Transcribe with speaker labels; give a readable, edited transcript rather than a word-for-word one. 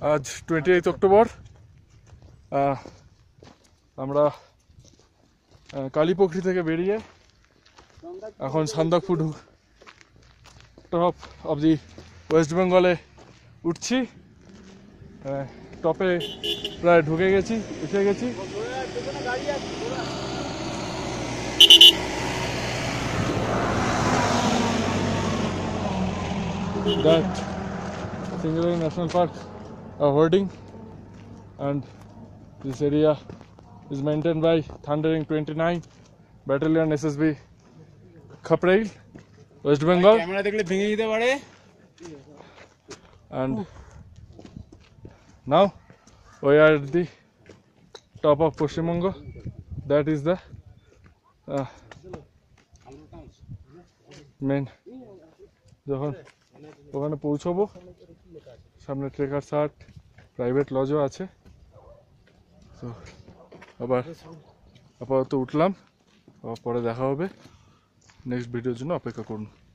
Speaker 1: আজ 28 অক্টোবর। আমরা কালীপোখরি থেকে বেরিয়ে এখন Sandakphu top of the west বেঙ্গলে উঠছি। টপে প্রায় ঢুকে গেছি, এসে গেছি। That Singalai National Park hoarding, and this area is maintained by Thundering 29 Battalion SSB Khaprail, West Bengal. And now we are at the top of Paschim Banga. That is the main. যখন ওখানে পৌঁছবো সামনে trekker shirt private লজও আছে। তো আবার আপাতত উঠলাম, আবার পরে দেখা হবে। নেক্সট ভিডিওর জন্য অপেক্ষা করুন।